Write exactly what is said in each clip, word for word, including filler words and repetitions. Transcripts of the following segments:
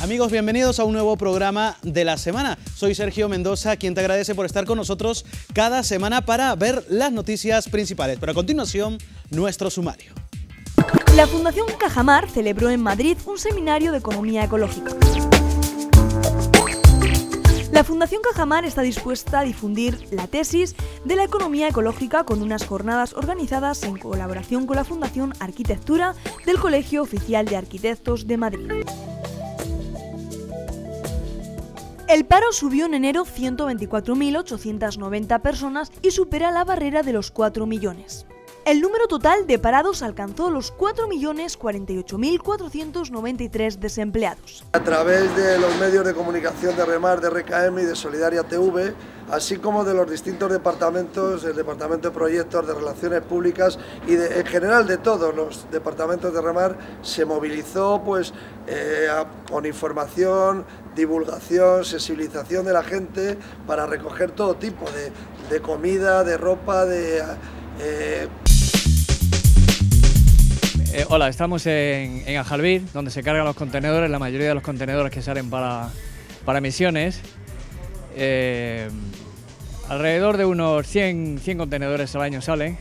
Amigos, bienvenidos a un nuevo programa de la semana. Soy Sergio Mendoza, quien te agradece por estar con nosotros cada semana para ver las noticias principales. Pero a continuación, nuestro sumario. La Fundación Cajamar celebró en Madrid un seminario de economía ecológica. La Fundación Cajamar está dispuesta a difundir la tesis de la economía ecológica con unas jornadas organizadas en colaboración con la Fundación Arquitectura del Colegio Oficial de Arquitectos de Madrid. El paro subió en enero ciento veinticuatro mil ochocientas noventa personas y supera la barrera de los cuatro millones. El número total de parados alcanzó los cuatro millones cuarenta y ocho mil cuatrocientos noventa y tres desempleados. A través de los medios de comunicación de Remar, de R K M y de Solidaria T V, así como de los distintos departamentos, el Departamento de Proyectos, de Relaciones Públicas y de, en general de todos los departamentos de Remar, se movilizó pues, eh, con información, divulgación, sensibilización de la gente para recoger todo tipo de, de comida, de ropa, de... Eh, Eh, hola, estamos en, en Ajalbir, donde se cargan los contenedores, la mayoría de los contenedores que salen para, para misiones. Eh, alrededor de unos cien, cien contenedores al año salen.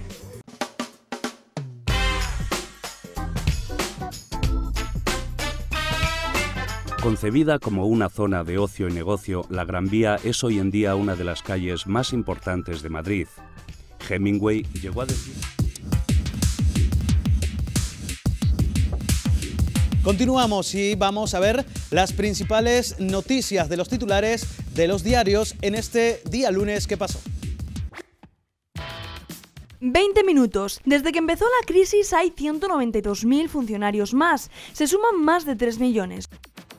Concebida como una zona de ocio y negocio, la Gran Vía es hoy en día una de las calles más importantes de Madrid. Hemingway llegó a decir... Continuamos y vamos a ver las principales noticias de los titulares de los diarios en este día lunes que pasó. veinte minutos. Desde que empezó la crisis hay ciento noventa y dos mil funcionarios más. Se suman más de tres millones.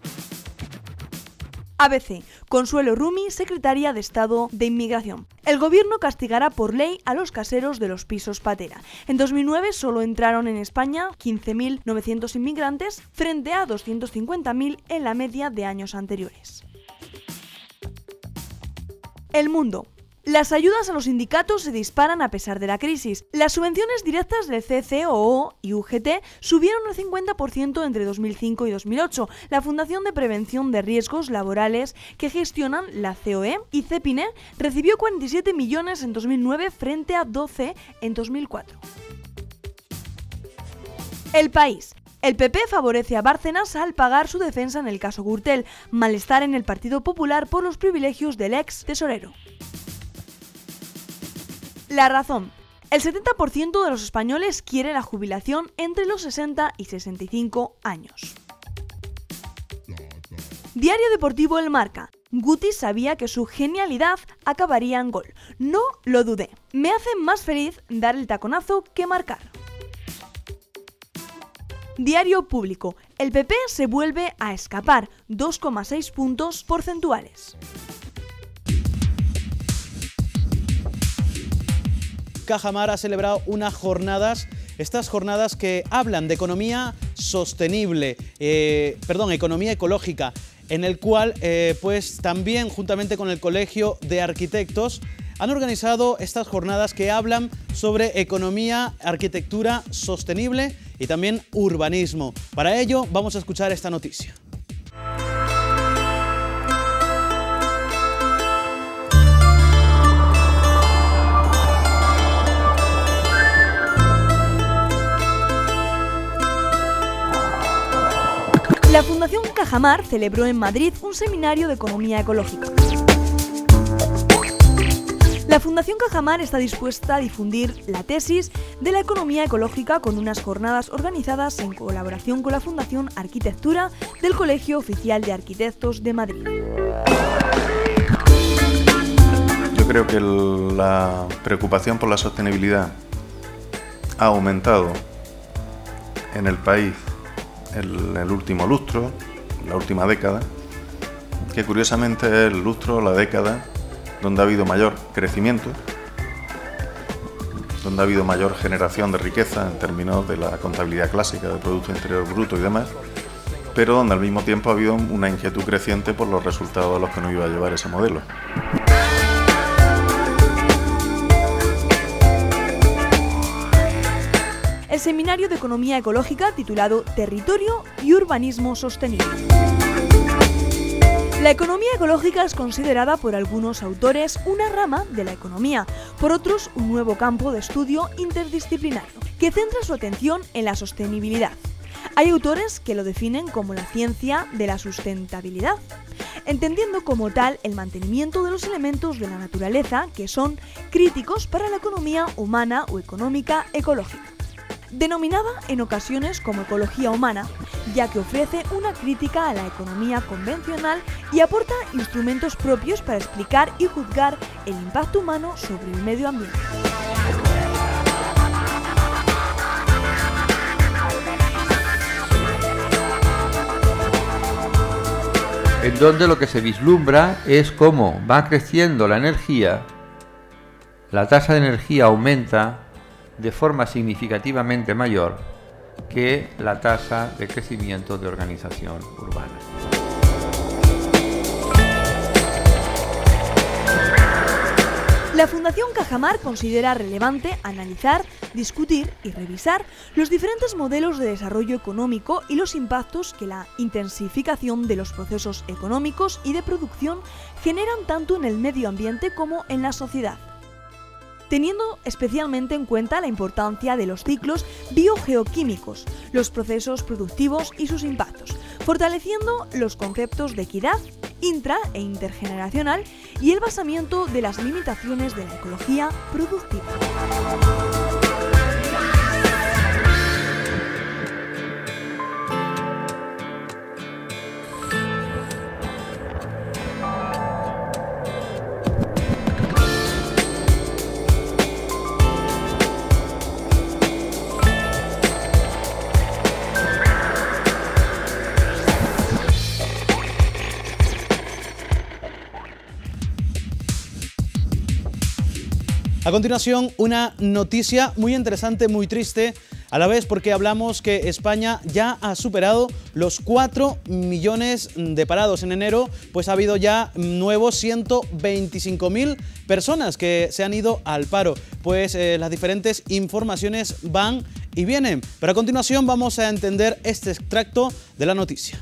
A B C. Consuelo Rumi, secretaria de Estado de Inmigración. El gobierno castigará por ley a los caseros de los pisos patera. En dos mil nueve solo entraron en España quince mil novecientos inmigrantes frente a doscientos cincuenta mil en la media de años anteriores. El Mundo. Las ayudas a los sindicatos se disparan a pesar de la crisis. Las subvenciones directas del C C O O y U G T subieron un cincuenta por ciento entre dos mil cinco y dos mil ocho. La Fundación de Prevención de Riesgos Laborales que gestionan la C O E y Cepine recibió cuarenta y siete millones en dos mil nueve frente a doce en dos mil cuatro. El País. El P P favorece a Bárcenas al pagar su defensa en el caso Gürtel. Malestar en el Partido Popular por los privilegios del ex tesorero. La Razón. El setenta por ciento de los españoles quiere la jubilación entre los sesenta y sesenta y cinco años. Diario Deportivo El Marca. Guti sabía que su genialidad acabaría en gol. No lo dudé. Me hace más feliz dar el taconazo que marcar. Diario Público. El P P se vuelve a escapar. dos coma seis puntos porcentuales. Cajamar ha celebrado unas jornadas, estas jornadas que hablan de economía sostenible, eh, perdón, economía ecológica, en el cual eh, pues también juntamente con el Colegio de Arquitectos han organizado estas jornadas que hablan sobre economía, arquitectura sostenible y también urbanismo. Para ello vamos a escuchar esta noticia. La Fundación Cajamar celebró en Madrid un seminario de economía ecológica. La Fundación Cajamar está dispuesta a difundir la tesis de la economía ecológica con unas jornadas organizadas en colaboración con la Fundación Arquitectura del Colegio Oficial de Arquitectos de Madrid. Yo creo que la preocupación por la sostenibilidad ha aumentado en el país el, el último lustro, la última década, que curiosamente es el lustro, la década, donde ha habido mayor crecimiento, donde ha habido mayor generación de riqueza en términos de la contabilidad clásica del Producto Interior Bruto y demás, pero donde al mismo tiempo ha habido una inquietud creciente por los resultados a los que nos iba a llevar ese modelo. El seminario de economía ecológica titulado Territorio y Urbanismo Sostenible. La economía ecológica es considerada por algunos autores una rama de la economía, por otros un nuevo campo de estudio interdisciplinario, que centra su atención en la sostenibilidad. Hay autores que lo definen como la ciencia de la sustentabilidad, entendiendo como tal el mantenimiento de los elementos de la naturaleza que son críticos para la economía humana o económica ecológica. Denominada en ocasiones como ecología humana, ya que ofrece una crítica a la economía convencional y aporta instrumentos propios para explicar y juzgar el impacto humano sobre el medio ambiente. En donde lo que se vislumbra es cómo va creciendo la energía, la tasa de energía aumenta de forma significativamente mayor que la tasa de crecimiento de organización urbana. La Fundación Cajamar considera relevante analizar, discutir y revisar los diferentes modelos de desarrollo económico y los impactos que la intensificación de los procesos económicos y de producción generan tanto en el medio ambiente como en la sociedad, teniendo especialmente en cuenta la importancia de los ciclos biogeoquímicos, los procesos productivos y sus impactos, fortaleciendo los conceptos de equidad intra e intergeneracional y el basamiento de las limitaciones de la ecología productiva. A continuación, una noticia muy interesante, muy triste, a la vez porque hablamos que España ya ha superado los cuatro millones de parados. En enero, pues ha habido ya nuevos ciento veinticinco mil personas que se han ido al paro. Pues eh, las diferentes informaciones van y vienen. Pero a continuación vamos a entender este extracto de la noticia.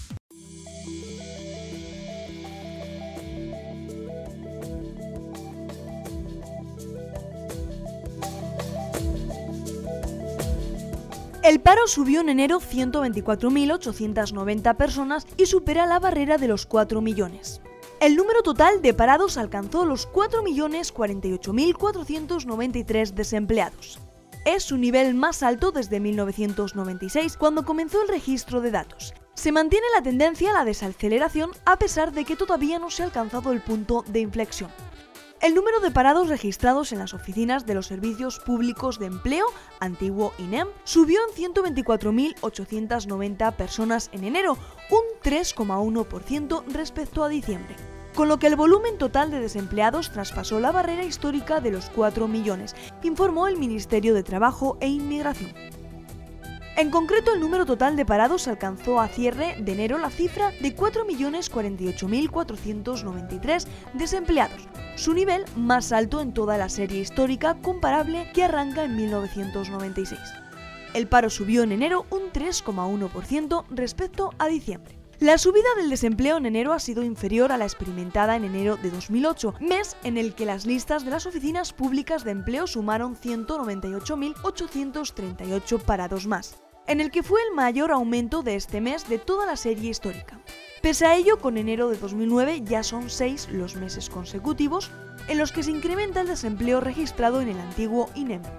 El paro subió en enero ciento veinticuatro mil ochocientas noventa personas y supera la barrera de los cuatro millones. El número total de parados alcanzó los cuatro millones cuarenta y ocho mil cuatrocientos noventa y tres desempleados. Es su nivel más alto desde mil novecientos noventa y seis, cuando comenzó el registro de datos. Se mantiene la tendencia a la desaceleración a pesar de que todavía no se ha alcanzado el punto de inflexión. El número de parados registrados en las oficinas de los Servicios Públicos de Empleo, antiguo I N E M, subió en ciento veinticuatro mil ochocientas noventa personas en enero, un tres coma uno por ciento respecto a diciembre, con lo que el volumen total de desempleados traspasó la barrera histórica de los cuatro millones, informó el Ministerio de Trabajo e Inmigración. En concreto, el número total de parados alcanzó a cierre de enero la cifra de cuatro millones cuarenta y ocho mil cuatrocientos noventa y tres desempleados, su nivel más alto en toda la serie histórica comparable que arranca en mil novecientos noventa y seis. El paro subió en enero un tres coma uno por ciento respecto a diciembre. La subida del desempleo en enero ha sido inferior a la experimentada en enero de dos mil ocho, mes en el que las listas de las oficinas públicas de empleo sumaron ciento noventa y ocho mil ochocientos treinta y ocho parados más, en el que fue el mayor aumento de este mes de toda la serie histórica. Pese a ello, con enero de dos mil nueve ya son seis los meses consecutivos en los que se incrementa el desempleo registrado en el antiguo I N E M.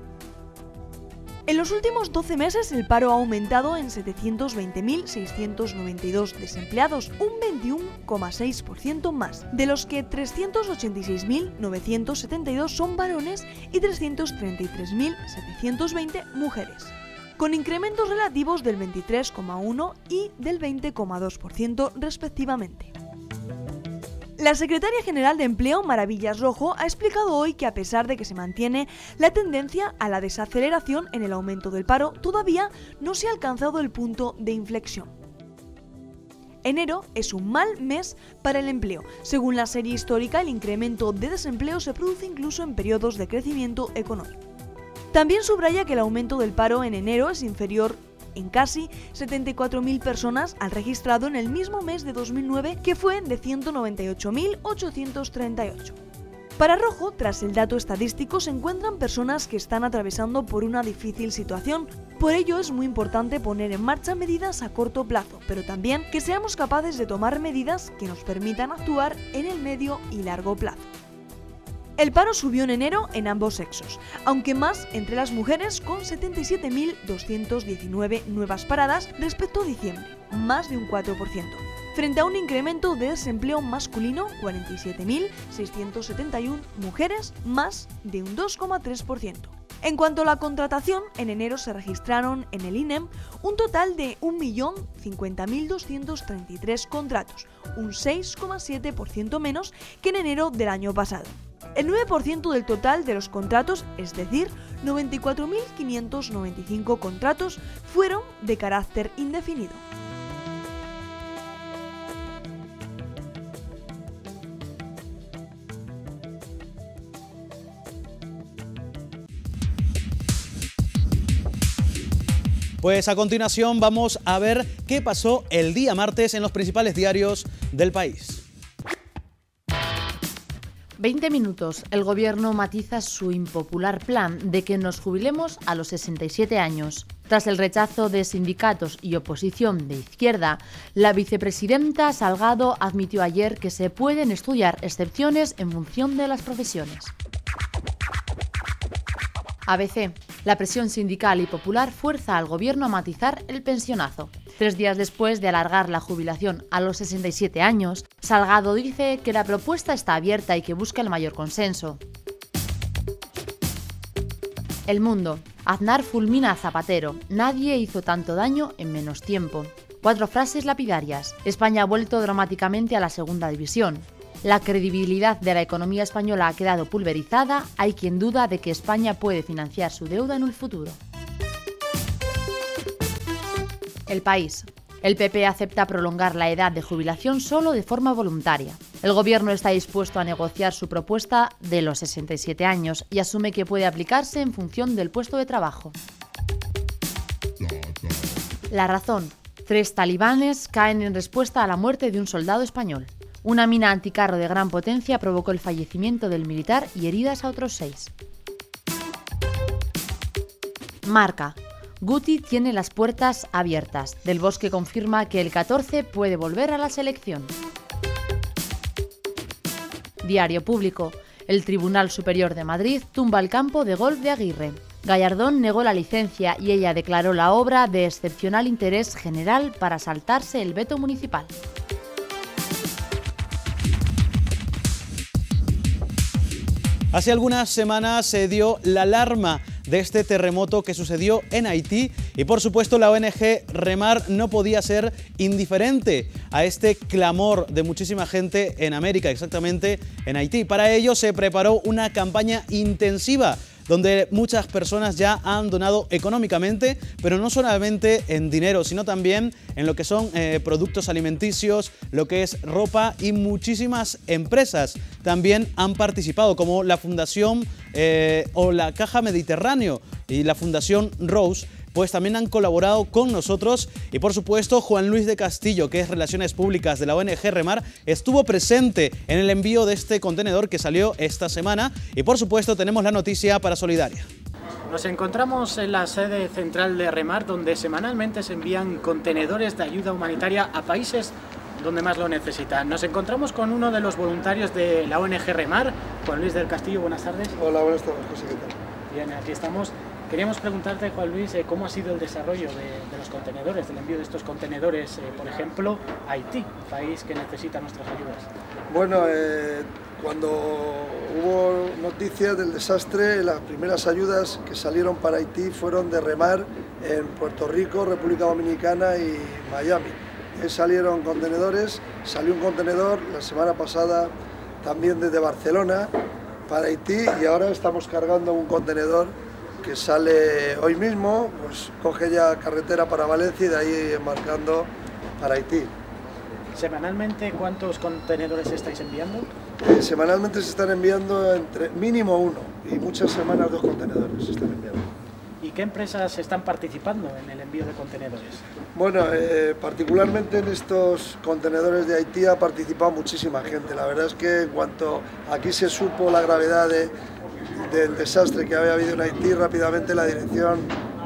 En los últimos doce meses el paro ha aumentado en setecientos veinte mil seiscientos noventa y dos desempleados, un veintiuno coma seis por ciento más, de los que trescientos ochenta y seis mil novecientos setenta y dos son varones y trescientos treinta y tres mil setecientos veinte mujeres, con incrementos relativos del veintitrés coma uno por ciento y del veinte coma dos por ciento respectivamente. La secretaria general de Empleo, Maravillas Rojo, ha explicado hoy que a pesar de que se mantiene la tendencia a la desaceleración en el aumento del paro, todavía no se ha alcanzado el punto de inflexión. Enero es un mal mes para el empleo. Según la serie histórica, el incremento de desempleo se produce incluso en periodos de crecimiento económico. También subraya que el aumento del paro en enero es inferior en casi setenta y cuatro mil personas al registrado en el mismo mes de dos mil nueve, que fue de ciento noventa y ocho mil ochocientos treinta y ocho. Para Rojo, tras el dato estadístico, se encuentran personas que están atravesando por una difícil situación. Por ello es muy importante poner en marcha medidas a corto plazo, pero también que seamos capaces de tomar medidas que nos permitan actuar en el medio y largo plazo. El paro subió en enero en ambos sexos, aunque más entre las mujeres, con setenta y siete mil doscientas diecinueve nuevas paradas respecto a diciembre, más de un cuatro por ciento. Frente a un incremento de desempleo masculino, cuarenta y siete mil seiscientas setenta y uno mujeres, más de un dos coma tres por ciento. En cuanto a la contratación, en enero se registraron en el I N E M un total de un millón cincuenta mil doscientos treinta y tres contratos, un seis coma siete por ciento menos que en enero del año pasado. El nueve por ciento del total de los contratos, es decir, noventa y cuatro mil quinientos noventa y cinco contratos, fueron de carácter indefinido. Pues a continuación vamos a ver qué pasó el día martes en los principales diarios del país. veinte minutos. El gobierno matiza su impopular plan de que nos jubilemos a los sesenta y siete años. Tras el rechazo de sindicatos y oposición de izquierda, la vicepresidenta Salgado admitió ayer que se pueden estudiar excepciones en función de las profesiones. A B C. La presión sindical y popular fuerza al gobierno a matizar el pensionazo. Tres días después de alargar la jubilación a los sesenta y siete años, Salgado dice que la propuesta está abierta y que busca el mayor consenso. El Mundo. Aznar fulmina a Zapatero. Nadie hizo tanto daño en menos tiempo. Cuatro frases lapidarias. España ha vuelto dramáticamente a la segunda división. La credibilidad de la economía española ha quedado pulverizada. Hay quien duda de que España puede financiar su deuda en el futuro. El País. El P P acepta prolongar la edad de jubilación solo de forma voluntaria. El gobierno está dispuesto a negociar su propuesta de los sesenta y siete años y asume que puede aplicarse en función del puesto de trabajo. La Razón. Tres talibanes caen en respuesta a la muerte de un soldado español. Una mina anticarro de gran potencia provocó el fallecimiento del militar y heridas a otros seis. Marca. Guti tiene las puertas abiertas. Del Bosque confirma que el catorce puede volver a la selección. Diario Público. El Tribunal Superior de Madrid tumba el campo de golf de Aguirre. Gallardón negó la licencia y ella declaró la obra de excepcional interés general para saltarse el veto municipal. Hace algunas semanas se dio la alarma de este terremoto que sucedió en Haití y por supuesto la O N G Remar no podía ser indiferente a este clamor de muchísima gente en América, exactamente en Haití. Para ello se preparó una campaña intensiva donde muchas personas ya han donado económicamente, pero no solamente en dinero, sino también en lo que son eh, productos alimenticios, lo que es ropa, y muchísimas empresas también han participado, como la Fundación eh, o la Caja Mediterráneo y la Fundación Rose, pues también han colaborado con nosotros. Y por supuesto Juan Luis de Castillo, que es Relaciones Públicas de la O N G Remar, estuvo presente en el envío de este contenedor que salió esta semana. Y por supuesto tenemos la noticia para Solidaria. Nos encontramos en la sede central de Remar, donde semanalmente se envían contenedores de ayuda humanitaria a países donde más lo necesitan. Nos encontramos con uno de los voluntarios de la O N G Remar, Juan Luis del Castillo. Buenas tardes. Hola, buenas tardes, José, ¿qué tal? Bien, aquí estamos. Queríamos preguntarte, Juan Luis, eh, cómo ha sido el desarrollo de, de los contenedores, del envío de estos contenedores, eh, por ejemplo, a Haití, país que necesita nuestras ayudas. Bueno, eh, cuando hubo noticias del desastre, las primeras ayudas que salieron para Haití fueron de Remar en Puerto Rico, República Dominicana y Miami. Ahí salieron contenedores, salió un contenedor la semana pasada también desde Barcelona para Haití, y ahora estamos cargando un contenedor que sale hoy mismo, pues coge ya carretera para Valencia y de ahí embarcando para Haití. ¿Semanalmente cuántos contenedores estáis enviando? Eh, semanalmente se están enviando entre mínimo uno y muchas semanas dos contenedores se están enviando. ¿Y qué empresas están participando en el envío de contenedores? Bueno, eh, particularmente en estos contenedores de Haití ha participado muchísima gente. La verdad es que en cuanto aquí se supo la gravedad de, del desastre que había habido en Haití, rápidamente la dirección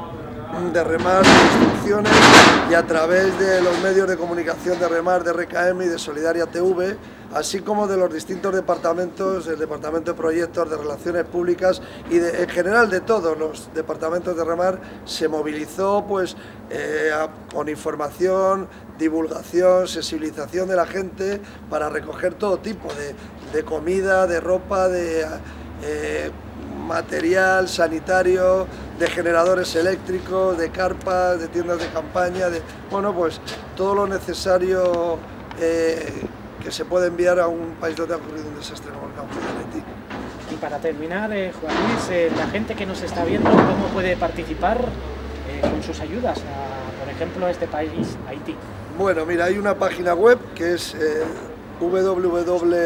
de Remar, de instrucciones, y a través de los medios de comunicación de Remar, de R K M y de Solidaria T V, así como de los distintos departamentos, el departamento de proyectos, de relaciones públicas y de, en general de todos los departamentos de Remar, se movilizó pues eh, a, con información, divulgación, sensibilización de la gente para recoger todo tipo de, de comida, de ropa, de eh, material sanitario, de generadores eléctricos, de carpas, de tiendas de campaña, de bueno pues todo lo necesario eh, que se puede enviar a un país donde ha ocurrido un desastre como el campo de Haití. Y para terminar, eh, Juan Luis, eh, la gente que nos está viendo, ¿cómo puede participar eh, con sus ayudas a, por ejemplo, a este país, Haití? Bueno, mira, hay una página web que es eh, w w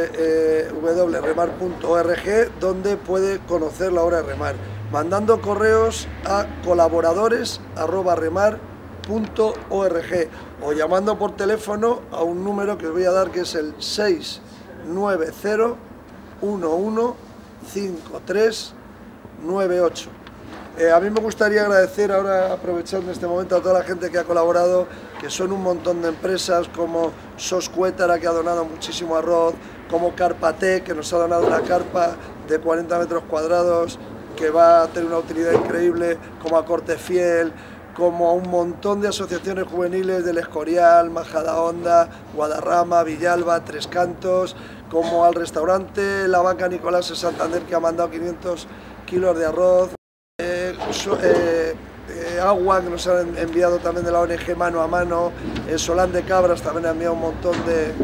w punto remar punto org, donde puede conocer la hora de remar, mandando correos a colaboradores arroba remar punto org o llamando por teléfono a un número que os voy a dar, que es el seis nueve cero uno uno cinco tres nueve ocho. Eh, a mí me gustaría agradecer ahora, aprovechando este momento, a toda la gente que ha colaborado, que son un montón de empresas como Sos Cuétara, que ha donado muchísimo arroz, como Carpatec, que nos ha donado una carpa de cuarenta metros cuadrados que va a tener una utilidad increíble, como a Corte Fiel, como a un montón de asociaciones juveniles del Escorial, Majadahonda, Guadarrama, Villalba, Tres Cantos, como al restaurante La Vaca Nicolás en Santander, que ha mandado quinientos kilos de arroz. Eh, so, eh, eh, agua que nos han enviado también de la O N G Mano a Mano, eh, Solán de Cabras también ha enviado un montón de,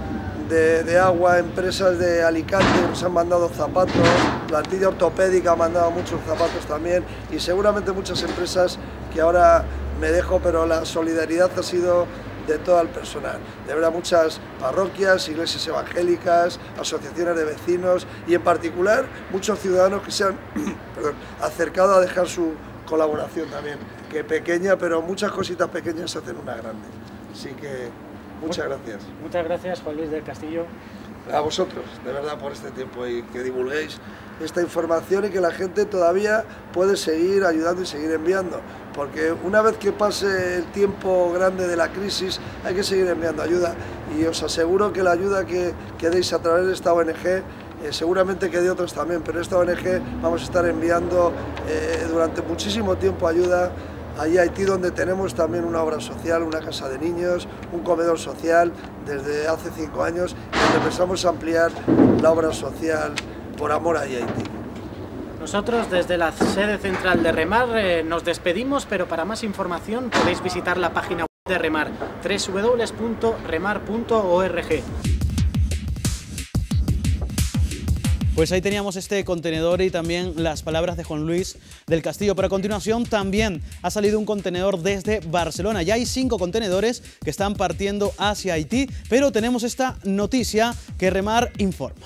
de, de agua, empresas de Alicante nos han mandado zapatos, Plantilla Ortopédica ha mandado muchos zapatos también, y seguramente muchas empresas que ahora me dejo, pero la solidaridad ha sido de todo el personal. De verdad, muchas parroquias, iglesias evangélicas, asociaciones de vecinos y en particular muchos ciudadanos que se han perdón, acercado a dejar su colaboración también, que pequeña, pero muchas cositas pequeñas hacen una grande. Así que muchas gracias. Muchas gracias, Juan Luis del Castillo. A vosotros, de verdad, por este tiempo y que divulguéis esta información y que la gente todavía puede seguir ayudando y seguir enviando, porque una vez que pase el tiempo grande de la crisis hay que seguir enviando ayuda, y os aseguro que la ayuda que, que deis a través de esta O N G, eh, seguramente que de otras también, pero esta O N G vamos a estar enviando eh, durante muchísimo tiempo ayuda allí a Haití, donde tenemos también una obra social, una casa de niños, un comedor social desde hace cinco años, donde empezamos a ampliar la obra social por amor a Haití. Nosotros desde la sede central de Remar eh, nos despedimos, pero para más información podéis visitar la página web de Remar, w w w punto remar punto org. Pues ahí teníamos este contenedor y también las palabras de Juan Luis del Castillo. Pero a continuación también ha salido un contenedor desde Barcelona. Ya hay cinco contenedores que están partiendo hacia Haití, pero tenemos esta noticia que Remar informa.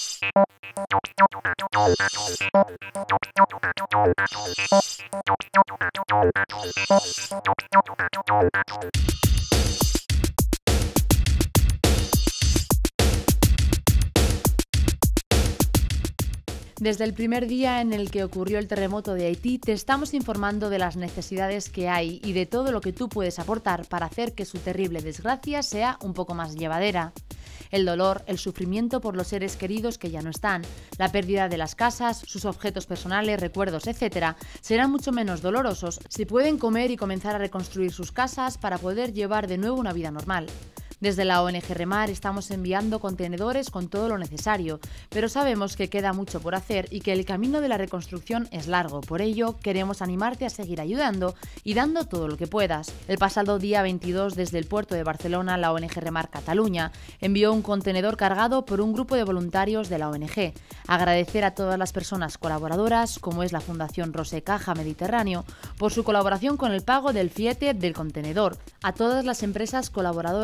Desde el primer día en el que ocurrió el terremoto de Haití, te estamos informando de las necesidades que hay y de todo lo que tú puedes aportar para hacer que su terrible desgracia sea un poco más llevadera. El dolor, el sufrimiento por los seres queridos que ya no están, la pérdida de las casas, sus objetos personales, recuerdos, etcétera, serán mucho menos dolorosos si pueden comer y comenzar a reconstruir sus casas para poder llevar de nuevo una vida normal. Desde la O N G Remar estamos enviando contenedores con todo lo necesario, pero sabemos que queda mucho por hacer y que el camino de la reconstrucción es largo. Por ello, queremos animarte a seguir ayudando y dando todo lo que puedas. El pasado día veintidós, desde el puerto de Barcelona, la O N G Remar Cataluña envió un contenedor cargado por un grupo de voluntarios de la O N G. Agradecer a todas las personas colaboradoras, como es la Fundación Rose Caja Mediterráneo, por su colaboración con el pago del fiete del contenedor, a todas las empresas colaboradoras como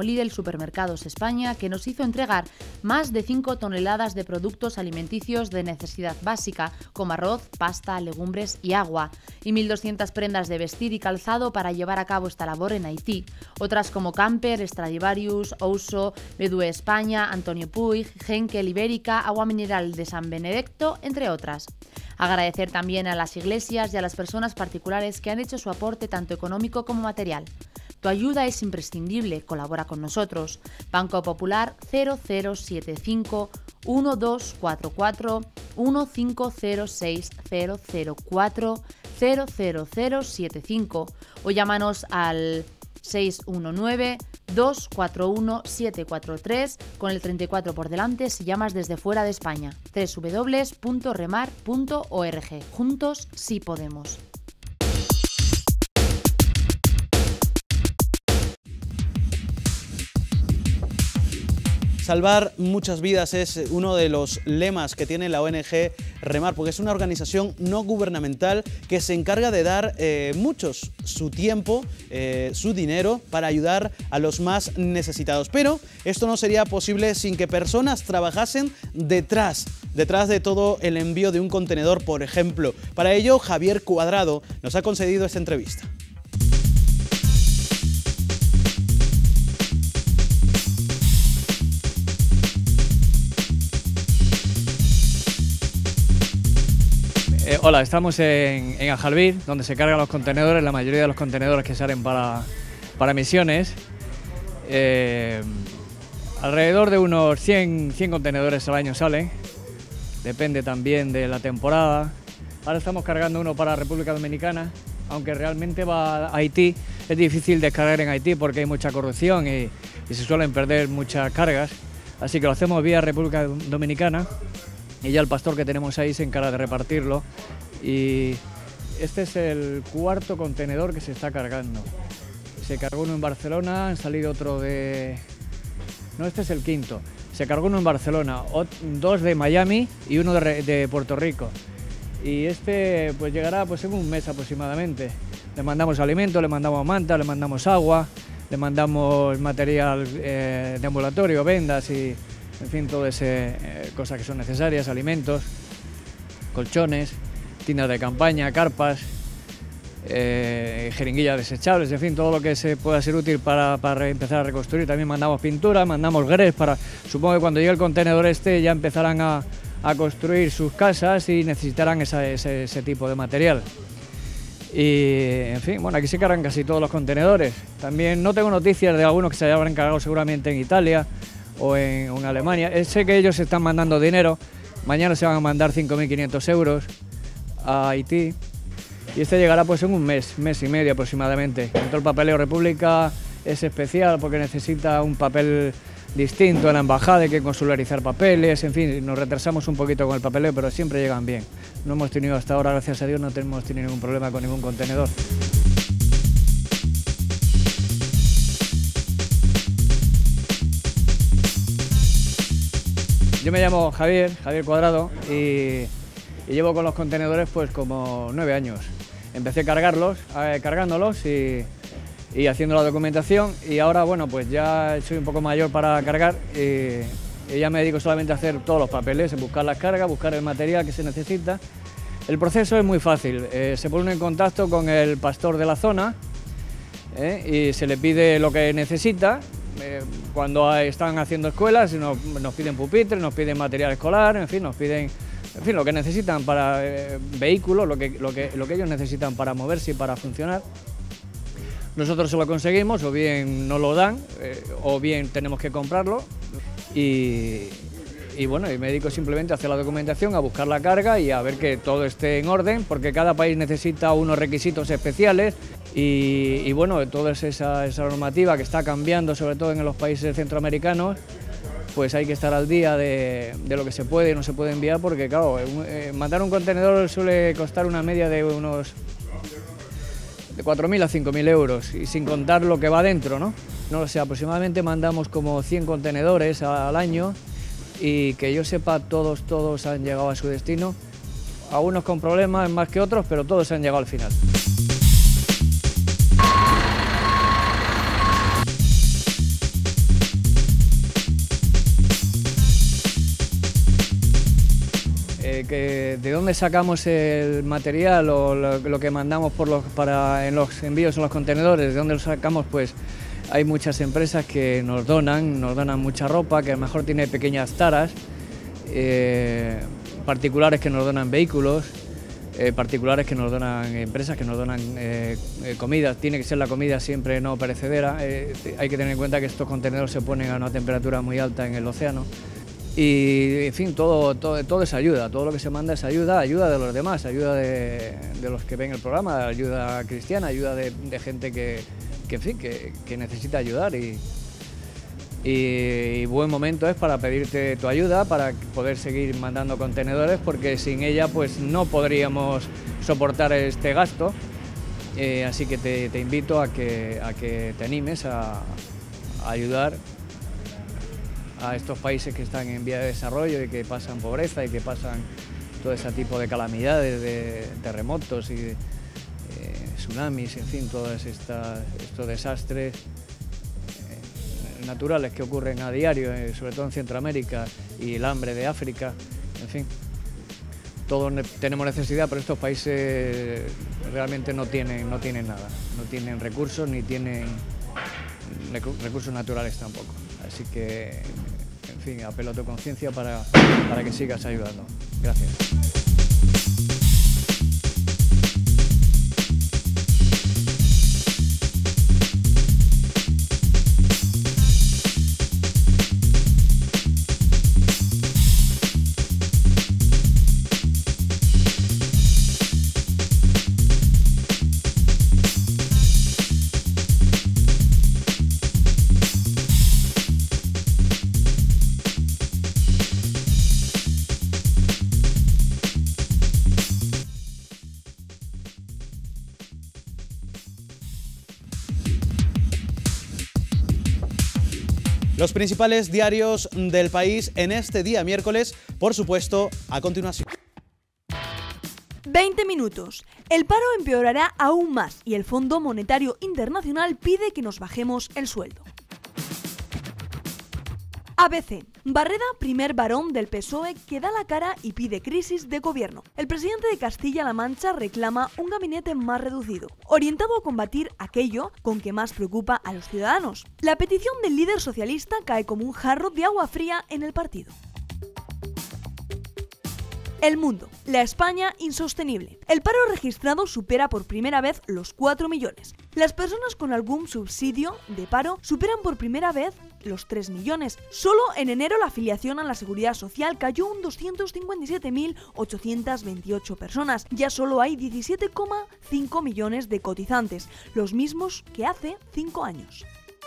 Lidl Supermercados España, que nos hizo entregar más de cinco toneladas de productos alimenticios de necesidad básica, como arroz, pasta, legumbres y agua, y mil doscientas prendas de vestir y calzado para llevar a cabo esta labor en Haití. Otras como Camper, Stradivarius, Ouso, B D U España, Antonio Puig, Henkel Ibérica, Agua Mineral de San Benedetto, entre otras. Agradecer también a las iglesias y a las personas particulares que han hecho su aporte tanto económico como material. Tu ayuda es imprescindible, colabora con nosotros. Banco Popular cero cero siete cinco uno dos cuatro cuatro uno cinco cero seis cero cero cuatro cero cero cero siete cinco o llámanos al seis uno nueve dos cuatro uno siete cuatro tres con el treinta y cuatro por delante si llamas desde fuera de España. doble u doble u doble u punto remar punto org. Juntos sí podemos. Salvar muchas vidas es uno de los lemas que tiene la O N G Remar, porque es una organización no gubernamental que se encarga de dar eh, muchos su tiempo, eh, su dinero para ayudar a los más necesitados. Pero esto no sería posible sin que personas trabajasen detrás, detrás de todo el envío de un contenedor, por ejemplo. Para ello, Javier Cuadrado nos ha concedido esta entrevista. Eh, hola, estamos en, en Aljalbir, donde se cargan los contenedores, la mayoría de los contenedores que salen para, para misiones. Eh, alrededor de unos cien, cien contenedores al año salen, depende también de la temporada. Ahora estamos cargando uno para República Dominicana, aunque realmente va a Haití. Es difícil descargar en Haití porque hay mucha corrupción y, y se suelen perder muchas cargas, así que lo hacemos vía República Dominicana. Y ya el pastor que tenemos ahí se encarga de repartirlo. Y este es el cuarto contenedor que se está cargando. Se cargó uno en Barcelona, han salido otro de... No, este es el quinto. Se cargó uno en Barcelona, dos de Miami y uno de, de Puerto Rico. Y este pues llegará pues en un mes aproximadamente. Le mandamos alimento, le mandamos manta, le mandamos agua, le mandamos material eh, de ambulatorio, vendas y... En fin, todas esas eh, cosas que son necesarias, alimentos, colchones, tiendas de campaña, carpas, eh, jeringuillas desechables, en fin, todo lo que se pueda ser útil para, para empezar a reconstruir. También mandamos pintura, mandamos grés para... Supongo que cuando llegue el contenedor este ya empezarán a, a construir sus casas y necesitarán esa, ese, ese tipo de material. Y, en fin, bueno, aquí se cargan casi todos los contenedores. También no tengo noticias de algunos que se habrán cargado seguramente en Italia o en, o en Alemania. Sé que ellos están mandando dinero, mañana se van a mandar cinco mil quinientos euros a Haití y este llegará pues en un mes, mes y medio aproximadamente. Todo el papeleo República es especial porque necesita un papel distinto en la embajada, hay que consularizar papeles, en fin, nos retrasamos un poquito con el papeleo, pero siempre llegan bien. No hemos tenido hasta ahora, gracias a Dios, no hemos tenido ningún problema con ningún contenedor. Yo me llamo Javier, Javier Cuadrado, y, y llevo con los contenedores pues como nueve años. Empecé a cargarlos, eh, cargándolos y, y haciendo la documentación, y ahora bueno pues ya soy un poco mayor para cargar y, y ya me dedico solamente a hacer todos los papeles, buscar las cargas, buscar el material que se necesita. El proceso es muy fácil, eh, se pone en contacto con el pastor de la zona eh, y se le pide lo que necesita. Eh, cuando están haciendo escuelas nos, nos piden pupitres, nos piden material escolar, en fin, nos piden en fin, lo que necesitan para eh, vehículos, lo que, lo, que, lo que ellos necesitan para moverse y para funcionar. Nosotros se lo conseguimos, o bien nos lo dan, eh, o bien tenemos que comprarlo. Y, y bueno, y me dedico simplemente a hacer la documentación, a buscar la carga y a ver que todo esté en orden, porque cada país necesita unos requisitos especiales. Y, y bueno, toda esa, esa normativa que está cambiando, sobre todo en los países centroamericanos, pues hay que estar al día de, de lo que se puede y no se puede enviar, porque claro, eh, mandar un contenedor suele costar una media de unos de cuatro mil a cinco mil euros, y sin contar lo que va dentro, ¿no? No lo sé, aproximadamente mandamos como cien contenedores al año, y que yo sepa, todos, todos han llegado a su destino, algunos con problemas más que otros, pero todos han llegado al final. que, que de dónde sacamos el material o lo, lo que mandamos por los, para, en los envíos en los contenedores, de dónde lo sacamos, pues hay muchas empresas que nos donan, nos donan mucha ropa, que a lo mejor tiene pequeñas taras, eh, particulares que nos donan vehículos, eh, particulares que nos donan empresas, que nos donan eh, eh, comida. Tiene que ser la comida siempre no perecedera. Eh, hay que tener en cuenta que estos contenedores se ponen a una temperatura muy alta en el océano. Y, en fin, todo, todo, todo es ayuda, todo lo que se manda es ayuda, ayuda de los demás, ayuda de, de los que ven el programa, ayuda cristiana, ayuda de, de gente que, que, en fin, que, que necesita ayudar. Y, y, y buen momento es para pedirte tu ayuda, para poder seguir mandando contenedores, porque sin ella pues no podríamos soportar este gasto. Eh, así que te, te invito a que, a que te animes a, a ayudar a estos países que están en vía de desarrollo y que pasan pobreza y que pasan todo ese tipo de calamidades, de terremotos y de, eh, tsunamis, en fin, todos estas, estos desastres eh, naturales que ocurren a diario, eh, sobre todo en Centroamérica, y el hambre de África, en fin. Todos ne- tenemos necesidad, pero estos países realmente no tienen, no tienen nada, no tienen recursos ni tienen recu- recursos naturales tampoco. Así que, en fin, apelo a tu conciencia para, para que sigas ayudando. Gracias. Los principales diarios del país en este día miércoles, por supuesto, a continuación. veinte minutos. El paro empeorará aún más y el Fondo Monetario Internacional pide que nos bajemos el sueldo. A B C. Barreda, primer varón del P S O E, que da la cara y pide crisis de gobierno. El presidente de Castilla-La Mancha reclama un gabinete más reducido, orientado a combatir aquello con que más preocupa a los ciudadanos. La petición del líder socialista cae como un jarro de agua fría en el partido. El Mundo. La España insostenible. El paro registrado supera por primera vez los cuatro millones. Las personas con algún subsidio de paro superan por primera vez los tres millones. Solo en enero la afiliación a la Seguridad Social cayó un doscientos cincuenta y siete mil ochocientas veintiocho personas. Ya solo hay diecisiete coma cinco millones de cotizantes, los mismos que hace cinco años.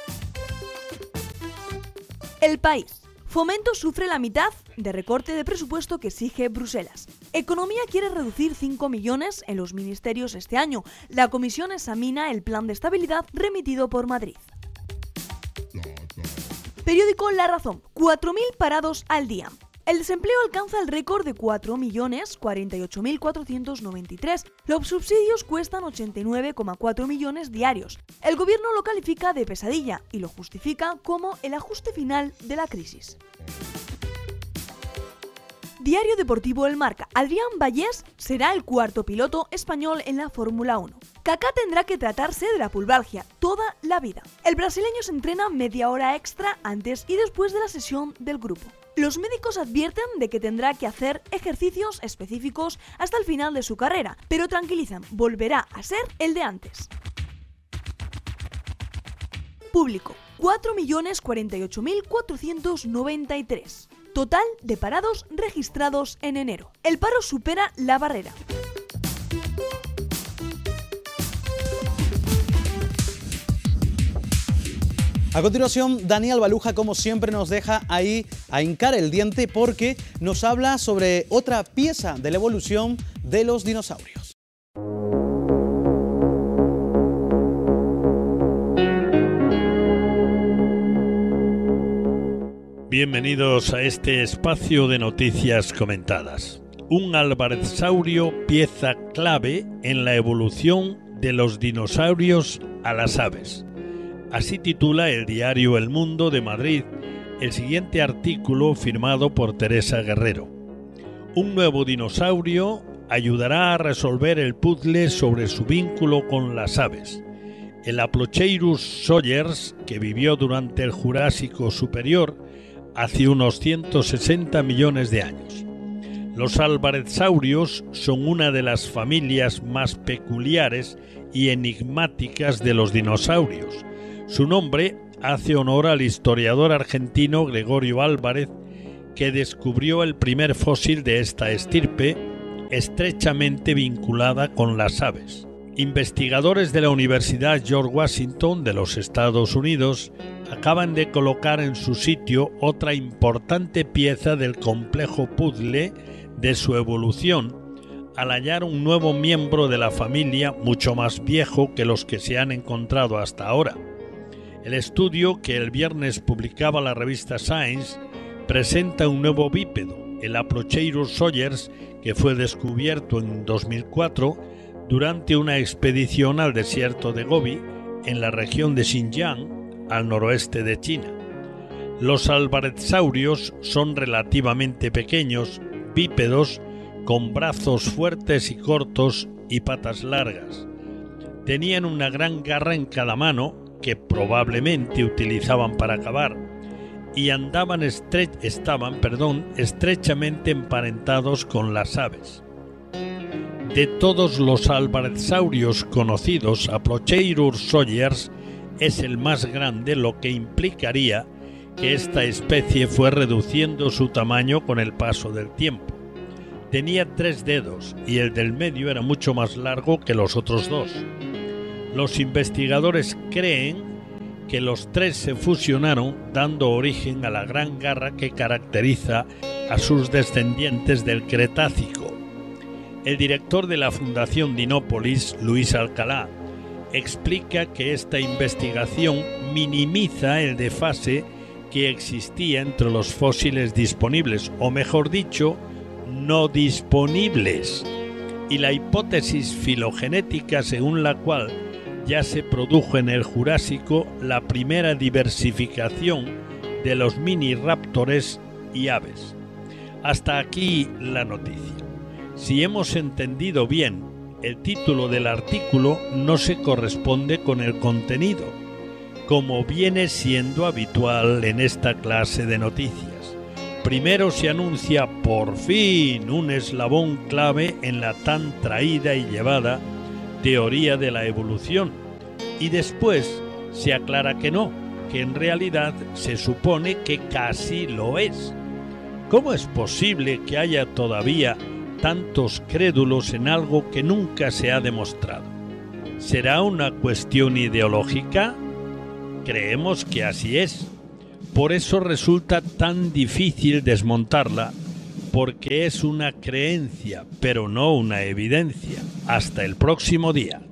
El País. Fomento sufre la mitad de recorte de presupuesto que exige Bruselas. Economía quiere reducir cinco millones en los ministerios este año. La Comisión examina el plan de estabilidad remitido por Madrid. Periódico La Razón. cuatro mil parados al día. El desempleo alcanza el récord de cuatro millones cuarenta y ocho mil cuatrocientos noventa y tres. Los subsidios cuestan ochenta y nueve coma cuatro millones diarios. El gobierno lo califica de pesadilla y lo justifica como el ajuste final de la crisis. Diario Deportivo El Marca. Adrián Vallés será el cuarto piloto español en la Fórmula uno. Kaká tendrá que tratarse de la pulvalgia toda la vida. El brasileño se entrena media hora extra antes y después de la sesión del grupo. Los médicos advierten de que tendrá que hacer ejercicios específicos hasta el final de su carrera, pero tranquilizan, volverá a ser el de antes. Público. cuatro millones cuarenta y ocho mil cuatrocientos noventa y tres. Total de parados registrados en enero. El paro supera la barrera. A continuación, Daniel Baluja, como siempre, nos deja ahí a hincar el diente porque nos habla sobre otra pieza de la evolución de los dinosaurios. Bienvenidos a este espacio de noticias comentadas. Un alvarezsaurio, pieza clave en la evolución de los dinosaurios a las aves. Así titula el diario El Mundo de Madrid el siguiente artículo firmado por Teresa Guerrero. Un nuevo dinosaurio ayudará a resolver el puzzle sobre su vínculo con las aves. El Aplocheirus soyers, que vivió durante el Jurásico Superior hace unos ciento sesenta millones de años. Los alvarezsaurios son una de las familias más peculiares y enigmáticas de los dinosaurios. Su nombre hace honor al historiador argentino Gregorio Álvarez, que descubrió el primer fósil de esta estirpe, estrechamente vinculada con las aves. Investigadores de la Universidad George Washington de los Estados Unidos acaban de colocar en su sitio otra importante pieza del complejo puzzle de su evolución, al hallar un nuevo miembro de la familia mucho más viejo que los que se han encontrado hasta ahora. El estudio que el viernes publicaba la revista Science presenta un nuevo bípedo, el Aplocheirus soyers, que fue descubierto en dos mil cuatro durante una expedición al desierto de Gobi, en la región de Xinjiang, al noroeste de China. Los alvarezsaurios son relativamente pequeños, bípedos, con brazos fuertes y cortos y patas largas. Tenían una gran garra en cada mano, que probablemente utilizaban para cavar, y andaban estre- estaban perdón, estrechamente emparentados con las aves. De todos los alvarezsaurios conocidos, Aplocheirus soyers es el más grande, lo que implicaría que esta especie fue reduciendo su tamaño con el paso del tiempo. Tenía tres dedos y el del medio era mucho más largo que los otros dos. Los investigadores creen que los tres se fusionaron dando origen a la gran garra que caracteriza a sus descendientes del Cretácico. El director de la Fundación Dinópolis, Luis Alcalá, explica que esta investigación minimiza el desfase que existía entre los fósiles disponibles, o mejor dicho, no disponibles, y la hipótesis filogenética según la cual ya se produjo en el Jurásico la primera diversificación de los miniraptores y aves. Hasta aquí la noticia. Si hemos entendido bien, el título del artículo no se corresponde con el contenido, como viene siendo habitual en esta clase de noticias. Primero se anuncia por fin un eslabón clave en la tan traída y llevada teoría de la evolución, y después se aclara que no, que en realidad se supone que casi lo es. ¿Cómo es posible que haya todavía tantos crédulos en algo que nunca se ha demostrado? ¿Será una cuestión ideológica? Creemos que así es. Por eso resulta tan difícil desmontarla, porque es una creencia, pero no una evidencia. Hasta el próximo día.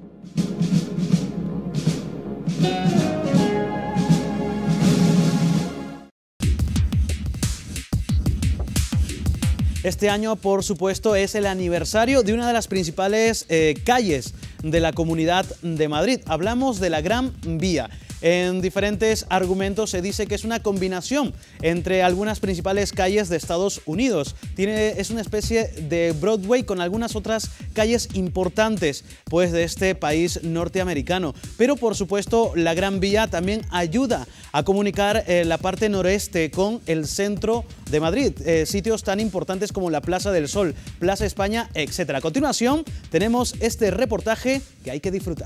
Este año, por supuesto, es el aniversario de una de las principales eh, calles de la Comunidad de Madrid. Hablamos de la Gran Vía. En diferentes argumentos se dice que es una combinación entre algunas principales calles de Estados Unidos. Tiene, es una especie de Broadway con algunas otras calles importantes pues, de este país norteamericano. Pero por supuesto la Gran Vía también ayuda a comunicar eh, la parte noreste con el centro de Madrid. Eh, sitios tan importantes como la Plaza del Sol, Plaza España, etcétera. A continuación tenemos este reportaje que hay que disfrutar.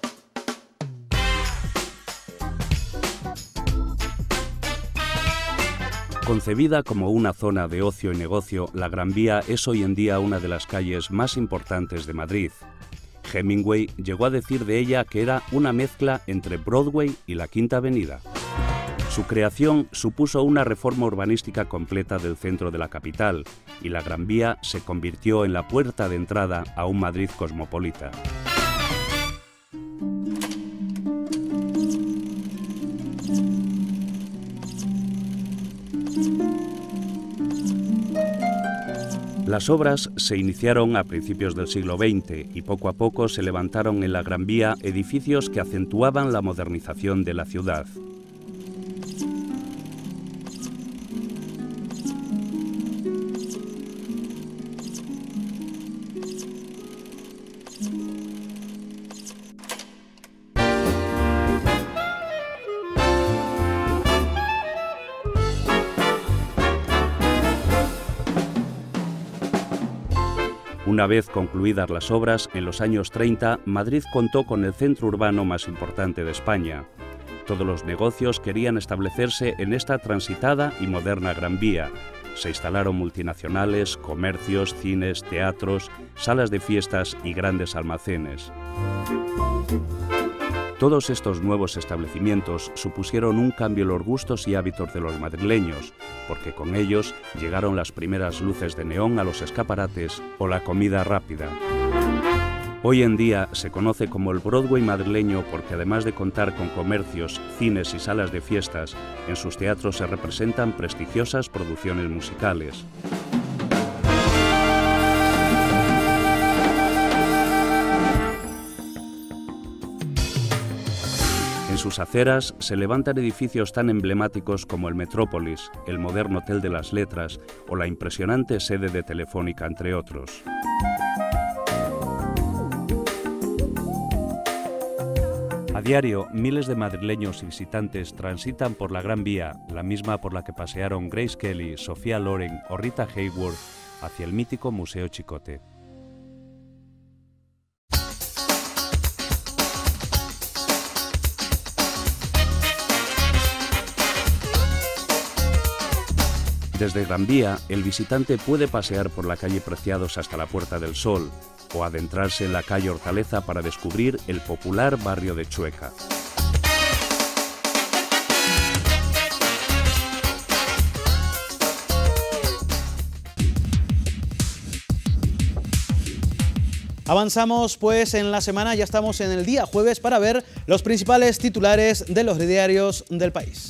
Concebida como una zona de ocio y negocio, la Gran Vía es hoy en día una de las calles más importantes de Madrid. Hemingway llegó a decir de ella que era una mezcla entre Broadway y la Quinta Avenida. Su creación supuso una reforma urbanística completa del centro de la capital, y la Gran Vía se convirtió en la puerta de entrada a un Madrid cosmopolita. Las obras se iniciaron a principios del siglo veinte y poco a poco se levantaron en la Gran Vía edificios que acentuaban la modernización de la ciudad. Una vez concluidas las obras, en los años treinta, Madrid contó con el centro urbano más importante de España. Todos los negocios querían establecerse en esta transitada y moderna Gran Vía. Se instalaron multinacionales, comercios, cines, teatros, salas de fiestas y grandes almacenes. Todos estos nuevos establecimientos supusieron un cambio en los gustos y hábitos de los madrileños, porque con ellos llegaron las primeras luces de neón a los escaparates o la comida rápida. Hoy en día se conoce como el Broadway madrileño porque además de contar con comercios, cines y salas de fiestas, en sus teatros se representan prestigiosas producciones musicales. En sus aceras se levantan edificios tan emblemáticos como el Metrópolis, el moderno Hotel de las Letras o la impresionante sede de Telefónica, entre otros. A diario, miles de madrileños y visitantes transitan por la Gran Vía, la misma por la que pasearon Grace Kelly, Sofía Loren o Rita Hayworth, hacia el mítico Museo Chicote. Desde Gran Vía, el visitante puede pasear por la calle Preciados hasta la Puerta del Sol o adentrarse en la calle Hortaleza para descubrir el popular barrio de Chueca. Avanzamos pues en la semana, ya estamos en el día jueves para ver los principales titulares de los diarios del país.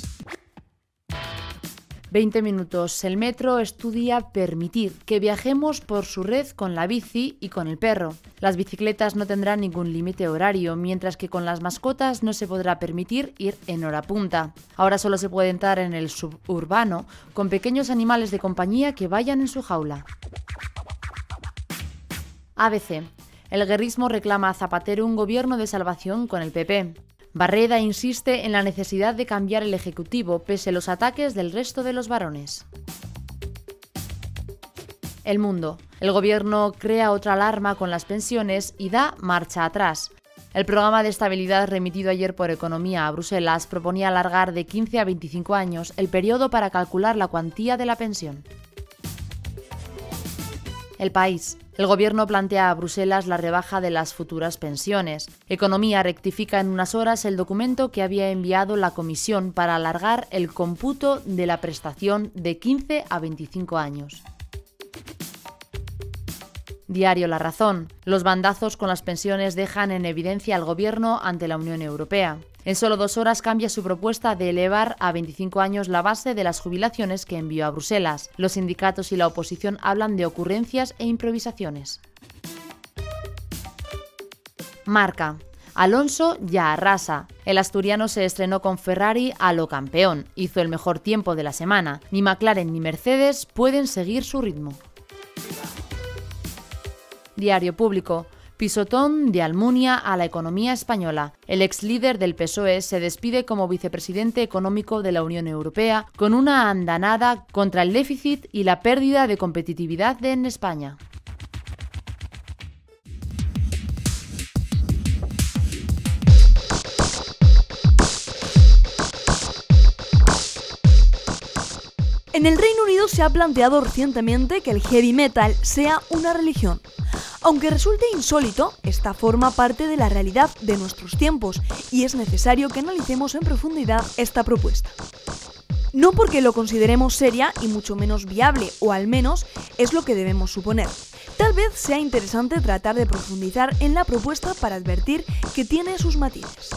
veinte minutos. El metro estudia permitir que viajemos por su red con la bici y con el perro. Las bicicletas no tendrán ningún límite horario, mientras que con las mascotas no se podrá permitir ir en hora punta. Ahora solo se puede entrar en el suburbano con pequeños animales de compañía que vayan en su jaula. A B C. El guerrismo reclama a Zapatero un gobierno de salvación con el P P. Barreda insiste en la necesidad de cambiar el Ejecutivo pese a los ataques del resto de los varones. El Mundo. El gobierno crea otra alarma con las pensiones y da marcha atrás. El programa de estabilidad remitido ayer por Economía a Bruselas proponía alargar de quince a veinticinco años el periodo para calcular la cuantía de la pensión. El País. El gobierno plantea a Bruselas la rebaja de las futuras pensiones. Economía rectifica en unas horas el documento que había enviado la Comisión para alargar el cómputo de la prestación de quince a veinticinco años. Diario La Razón. Los bandazos con las pensiones dejan en evidencia al gobierno ante la Unión Europea. En solo dos horas cambia su propuesta de elevar a veinticinco años la base de las jubilaciones que envió a Bruselas. Los sindicatos y la oposición hablan de ocurrencias e improvisaciones. Marca. Alonso ya arrasa. El asturiano se estrenó con Ferrari a lo campeón. Hizo el mejor tiempo de la semana. Ni McLaren ni Mercedes pueden seguir su ritmo. Diario Público. Pisotón de Almunia a la economía española. El ex líder del P S O E se despide como vicepresidente económico de la Unión Europea con una andanada contra el déficit y la pérdida de competitividad en España. En el Reino Unido se ha planteado recientemente que el heavy metal sea una religión. Aunque resulte insólito, esta forma parte de la realidad de nuestros tiempos y es necesario que analicemos en profundidad esta propuesta. No porque lo consideremos seria y mucho menos viable, o al menos es lo que debemos suponer. Tal vez sea interesante tratar de profundizar en la propuesta para advertir que tiene sus matices.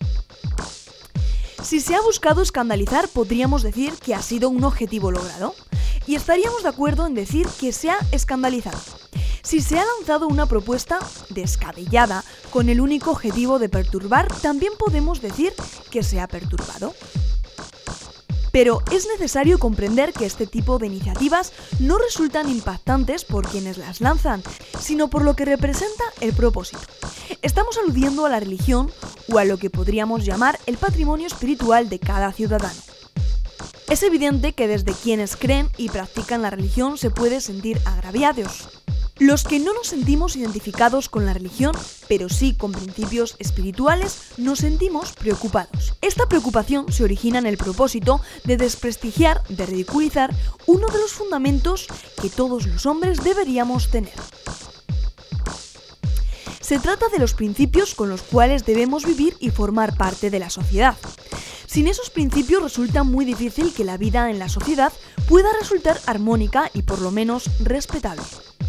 Si se ha buscado escandalizar, podríamos decir que ha sido un objetivo logrado, y estaríamos de acuerdo en decir que se ha escandalizado. Si se ha lanzado una propuesta descabellada con el único objetivo de perturbar, también podemos decir que se ha perturbado. Pero es necesario comprender que este tipo de iniciativas no resultan impactantes por quienes las lanzan, sino por lo que representa el propósito. Estamos aludiendo a la religión o a lo que podríamos llamar el patrimonio espiritual de cada ciudadano. Es evidente que desde quienes creen y practican la religión se puede sentir agraviados. Los que no nos sentimos identificados con la religión, pero sí con principios espirituales, nos sentimos preocupados. Esta preocupación se origina en el propósito de desprestigiar, de ridiculizar, uno de los fundamentos que todos los hombres deberíamos tener. Se trata de los principios con los cuales debemos vivir y formar parte de la sociedad. Sin esos principios resulta muy difícil que la vida en la sociedad pueda resultar armónica y por lo menos respetable.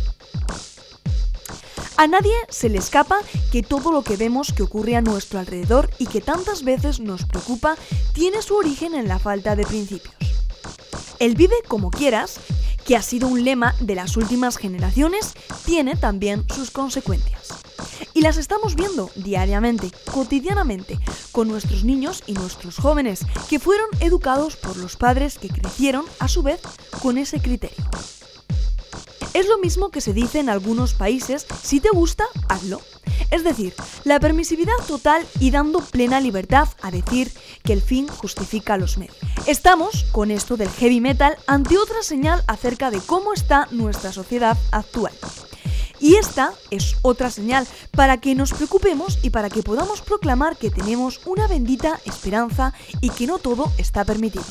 A nadie se le escapa que todo lo que vemos que ocurre a nuestro alrededor y que tantas veces nos preocupa tiene su origen en la falta de principios. El vive como quieras, que ha sido un lema de las últimas generaciones, tiene también sus consecuencias. Y las estamos viendo diariamente, cotidianamente, con nuestros niños y nuestros jóvenes, que fueron educados por los padres que crecieron, a su vez, con ese criterio. Es lo mismo que se dice en algunos países: si te gusta, hazlo. Es decir, la permisividad total y dando plena libertad a decir que el fin justifica los medios. Estamos, con esto del heavy metal, ante otra señal acerca de cómo está nuestra sociedad actual. Y esta es otra señal para que nos preocupemos y para que podamos proclamar que tenemos una bendita esperanza y que no todo está permitido.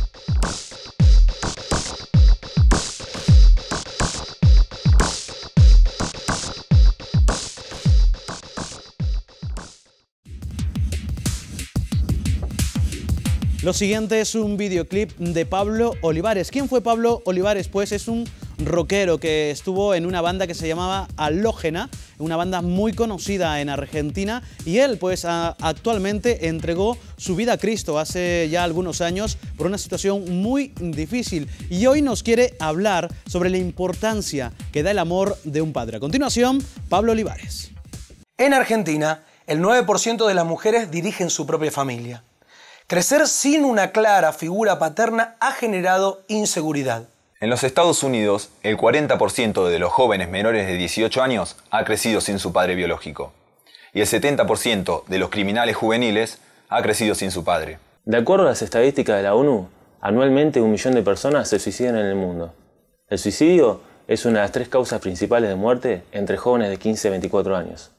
Lo siguiente es un videoclip de Pablo Olivares. ¿Quién fue Pablo Olivares? Pues es un rockero que estuvo en una banda que se llamaba Halógena, una banda muy conocida en Argentina, y él pues a, actualmente entregó su vida a Cristo hace ya algunos años por una situación muy difícil, y hoy nos quiere hablar sobre la importancia que da el amor de un padre. A continuación, Pablo Olivares. En Argentina, el nueve por ciento de las mujeres dirigen su propia familia. Crecer sin una clara figura paterna ha generado inseguridad. En los Estados Unidos, el cuarenta por ciento de los jóvenes menores de dieciocho años ha crecido sin su padre biológico. Y el setenta por ciento de los criminales juveniles ha crecido sin su padre. De acuerdo a las estadísticas de la ONU, anualmente un millón de personas se suicidan en el mundo. El suicidio es una de las tres causas principales de muerte entre jóvenes de quince a veinticuatro años.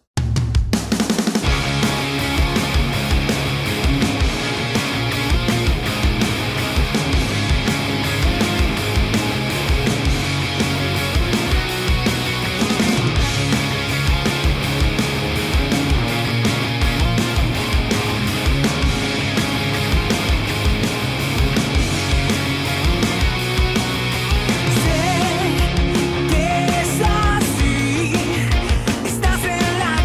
Estás en la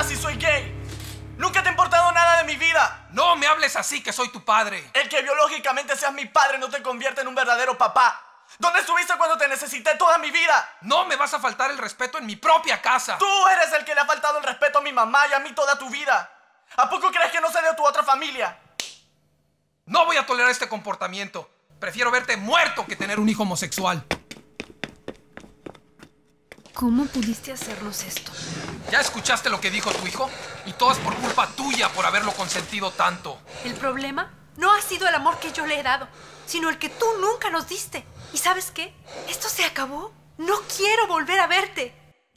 importa si soy gay? Nunca te ha importado nada de mi vida. No me hables así, que soy tu padre. El que biológicamente seas mi padre no te convierte en un verdadero papá. ¿Dónde estuviste cuando te necesité toda mi vida? No me vas a faltar el respeto en mi propia casa. Tú eres el que le ha faltado el respeto a mi mamá y a mí toda tu vida. ¿A poco crees que no sé de tu otra familia? No voy a tolerar este comportamiento. Prefiero verte muerto que tener un hijo homosexual. ¿Cómo pudiste hacernos esto? ¿Ya escuchaste lo que dijo tu hijo? Y todo es por culpa tuya por haberlo consentido tanto. El problema no ha sido el amor que yo le he dado, sino el que tú nunca nos diste. ¿Y sabes qué? Esto se acabó. No quiero volver a verte.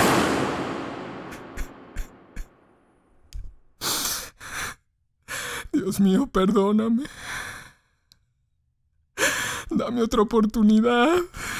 Dios mío, perdóname. Dame otra oportunidad.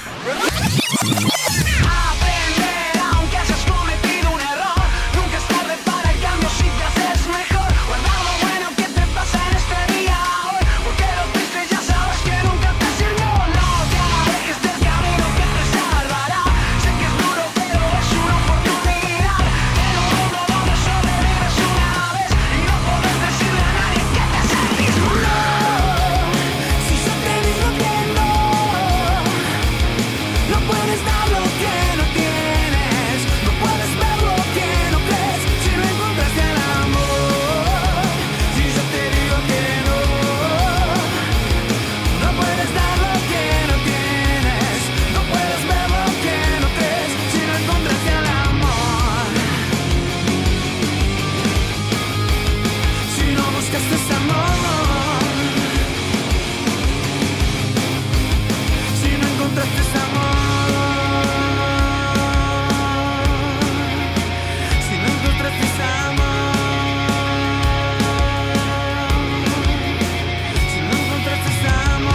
Aprender, aunque hayas cometido un error. Nunca es tarde para el cambio si te haces mejor. Guardar lo bueno que te pasa en este día hoy, porque lo triste ya sabes que nunca te sirvió. No te alejes del camino que te salvará. Sé que es duro, pero es una oportunidad. En un mundo donde sobrevives una vez y no podés decirle a nadie que te sentís. No, si yo te digo que no, no puedes dar lo que no tienes, no puedes ver lo que no crees, si no encontraste el amor. Si yo te digo que no, no puedes dar lo que no tienes, no puedes ver lo que no crees, si no encontraste el amor. Si no buscaste ese amor, si no encontraste ese amor, si no encontraste ese amor, si no encontraste ese amor.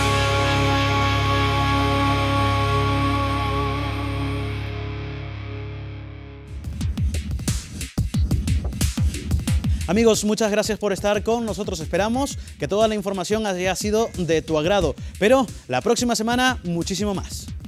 Amigos, muchas gracias por estar con nosotros. Esperamos que toda la información haya sido de tu agrado. Pero la próxima semana, muchísimo más.